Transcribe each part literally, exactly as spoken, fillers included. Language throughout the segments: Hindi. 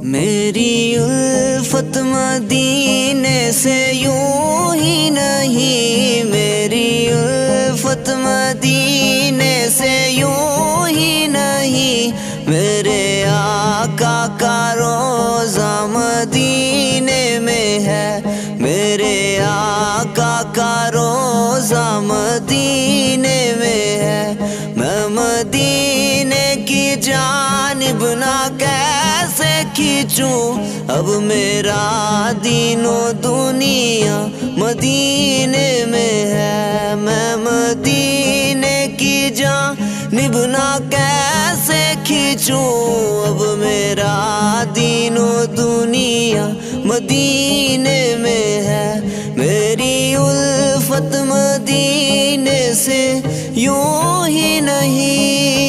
मेरी उल्फत मदीने से यूं ही नहीं, मेरी उल्फत मदीने से यूं ही नहीं। मेरे आका का रोज़ा मदीने में है, मेरे आका का रोज़ा मदीने में है। मैं मदीने की जानिब ना कैसे खींचूं, अब मेरा दीनो दुनिया मदीने में है। मैं मदीने की जानिब ना कैसे खींचूं, अब मेरा दीनो दुनिया मदीने में है। मेरी उल्फत मदीने से यूं ही नहीं,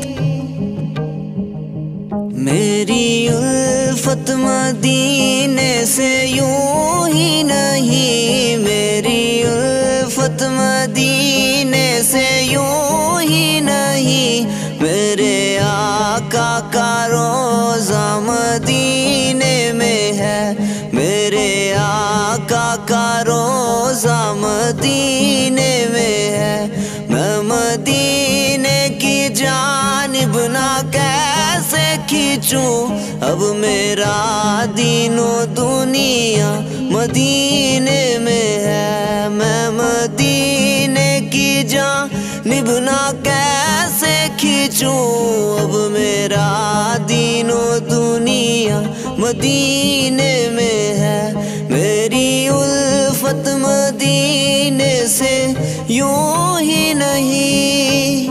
मेरी उल्फत मदीने से यूं ही नहीं, मेरी उल्फत मदीने से यूं ही नहीं। मेरे आका का रोज़ा मदीने में है, मेरे आका का रोज़ा मदीने में है। मैं मदीने की जानिब ना कैसे खींचूं, अब मेरा दीनो दुनिया मदीने में है। मैं मदीने की जानिब ना कैसे खींचूं, अब मेरा दीनो दुनिया मदीने में है। मेरी उल्फत मदीने से यूं ही नहीं,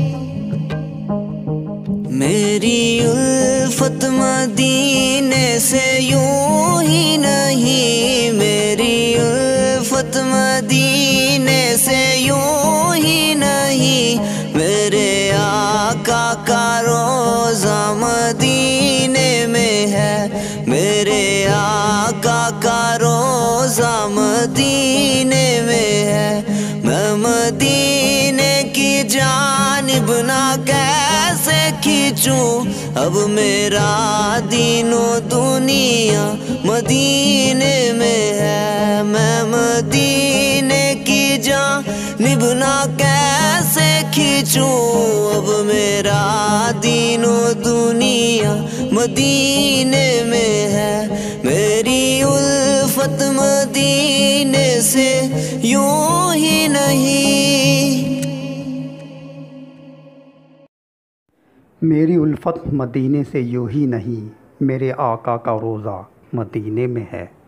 मेरी उल्फत मदीने से यूं ही नहीं, मेरी उल्फत मदीने से यूं ही नहीं। मेरे आका का रोज़ा मदीने में है, मेरे आका का रोज़ा मदीने में है। मैं मदीने की जानिब ना कैसे खींचूं, अब मेरा दीनो दुनिया मदीने में है। मैं मदीने की जानिब ना कैसे खींचूं, अब मेरा दीनो दुनिया मदीने में है। मेरी उल्फत मदीने से यूं ही नहीं, मेरी उल्फत मदीने से यूं ही नहीं, मेरे आका का रोज़ा मदीने में है।